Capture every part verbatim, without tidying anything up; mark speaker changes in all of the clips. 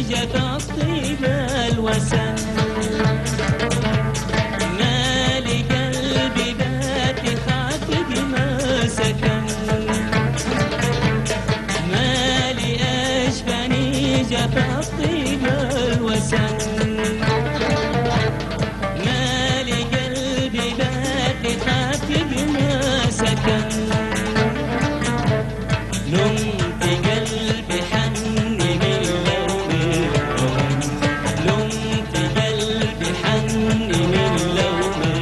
Speaker 1: جف الطيب الوسن ما لقلبي بات خافق ما سكن ما لي أشفاني جف الطيب الوسن ما لقلبي بات خافق ما سكن لمت قلبي حني من لومي لمت قلبي حني من لومي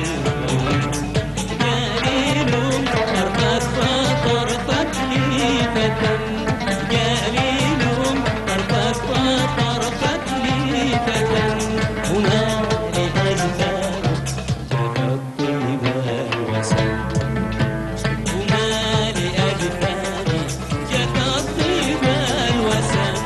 Speaker 1: قليل طرفك طرفك لي فتن قليل طرفك طرفك لي فتن وما لأجفال جف الطيب الوسن وما لأجفال جف الطيب الوسن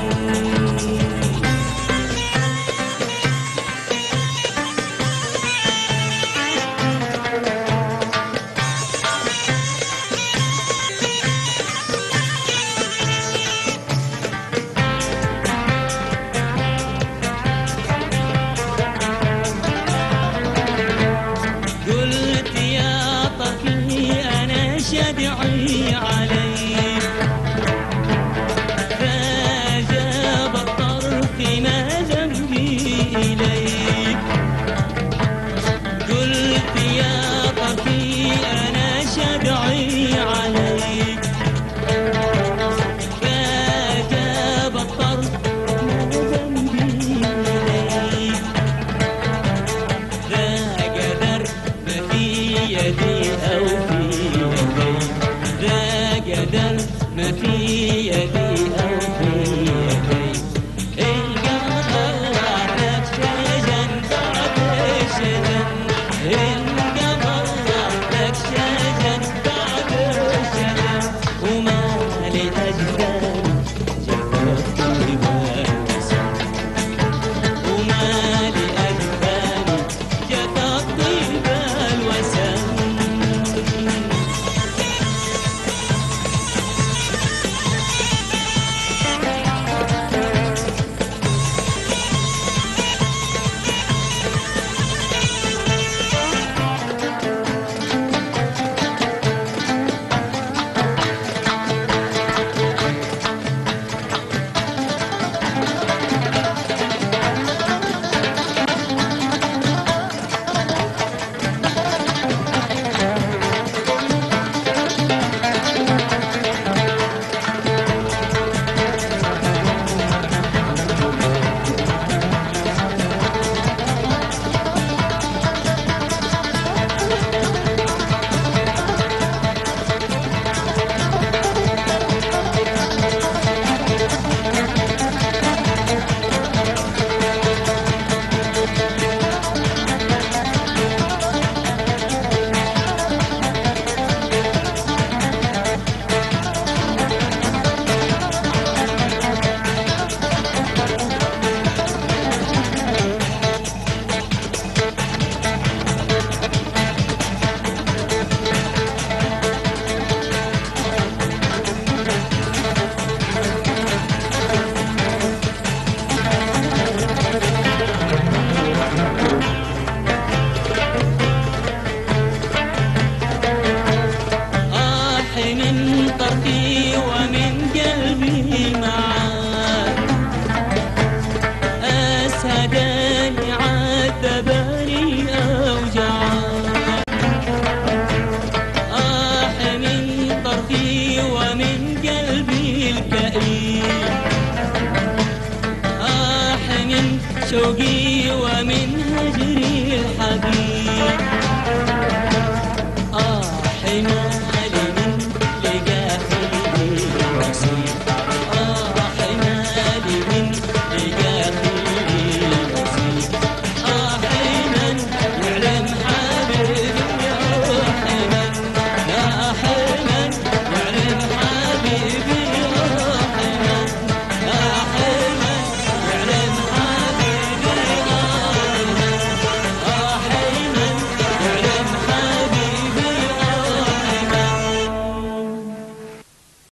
Speaker 1: قلت يا طفلي أنا شدعي عليك فأجاب الطرف ما ذنبي إليك قلت يا طفلي أنا شدعي عليك فأجاب الطرف ما ذنبي إليك ذا قدر ما في يدي أو في